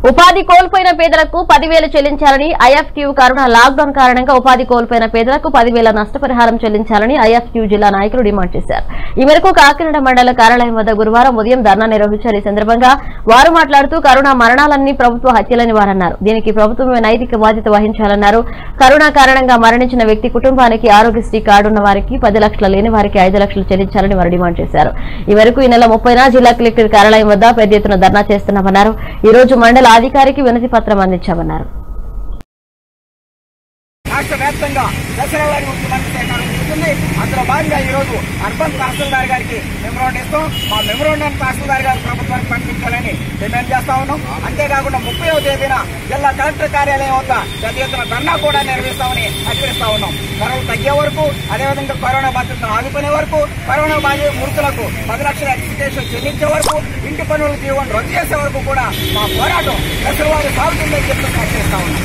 ఉపాధి కోల్పోయిన పేదలకు 10,000 చెల్లించాలని ఐఎఫ్క్యూ కరోనా లాక్డౌన్ కారణంగా ఉపాధి కోల్పోయిన పేదలకు 10,000 నష్టపరిహారం చెల్లించాలని ఐఎఫ్క్యూ జిల్లా నాయకులు డిమాండ్ చేశారు. ఈ మేరకు కాకినాడ మండల కార్యాలయం వద్ద గురువారం ఉదయం ధర్నా నిర్వహించారు. ఈ సందర్భంగా వారు మాట్లాడుతూ కరోనా మరణాలన్నీ ప్రభుత్వ హత్యలని వారన్నారు. దీనికి ప్రభుత్వమే నైతిక బాధ్యత వహించాలన్నారు. కరోనా కారణంగా మరణించిన వ్యక్తి కుటుంబానికి ఆరోగ్యశ్రీ కార్డు ఉన్న వారికి 10 లక్షలు లేని వారికి 5 లక్షలు చెల్లించాలని వారు డిమాండ్ చేశారు. ఈ మేరకు ఈ నెల 30న జిల్లా కలెక్టర్ కార్యాలయం వద్ద పెద్ద ఎత్తున ధర్నా చేస్తున్నామన్నారు. ఈ రోజు మండల అధికారికి వినతి పత్రం అందించామన్నారు. రాష్ట్ర వ్యాప్తంగా దసరా వారి ముఖ్యమంత్రి సేకరణ జరుగుతుంది. అందులో భాగంగా ఈ రోజు అర్బన్ తహసీల్దార్ గారికి మెమోరాండం ఇస్తాం. మా మెమోరాండం తహసీల్దార్ గారు ప్రభుత్వానికి పంపించాలని డిమాండ్ చేస్తా ఉన్నాం. అంతేకాకుండా 30వ తేదీన జిల్లా కలెక్టర్ కార్యాలయం వద్ద పెద్ద ఎత్తున ధర్నా కూడా నిర్వహిస్తామని హెచ్చరిస్తా ఉన్నాం. కరోనా తగ్గే వరకు, అదేవిధంగా కరోనా బాధితులను ఆదుకునే వరకు, కరోనా బాధిత మృతులకు 10 లక్షల ఎక్స్‌గ్రేషియా చెల్లించే వరకు, ఇంటి పనుల జీవనం రద్దు చేసే వరకు కూడా మా పోరాటం దసరా వారి సాగుతుందని చెప్పి హెచ్చరిస్తా ఉన్నాం.